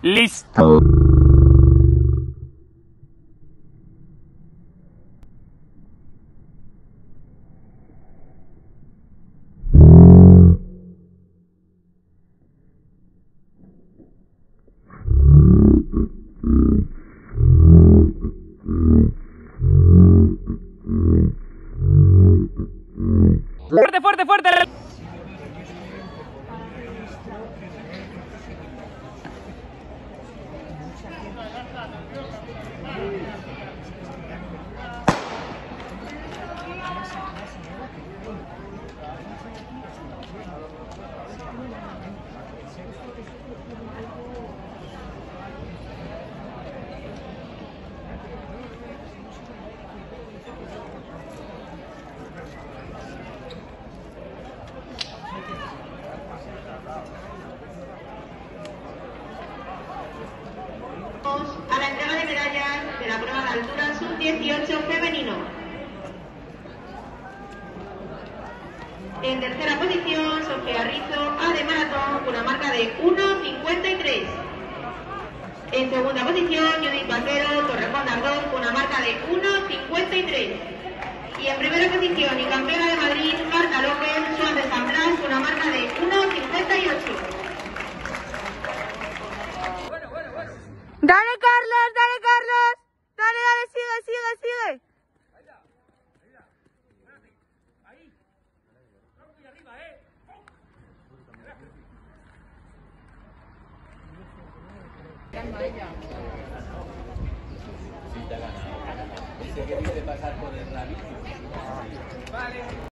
Listo. Fuerte, fuerte, fuerte. A la entrega de medallas de la prueba de altura sub-18 femenino. En tercera posición, Sofía Rizo, A de maratón, con una marca de 1.53. En segunda posición, Judith Vaquero, Torrejón de Ardoz, con una marca de 1.53. Y en primera posición y campeona de Madrid, Marta López, Suárez de San Blas, con una marca de 1.58. Dale, Carlos, dale, Carlos. Dale, dale, sigue, sigue, sigue. Sí, te ha ganado. Dice que quiere pasar por el rabito. Vale.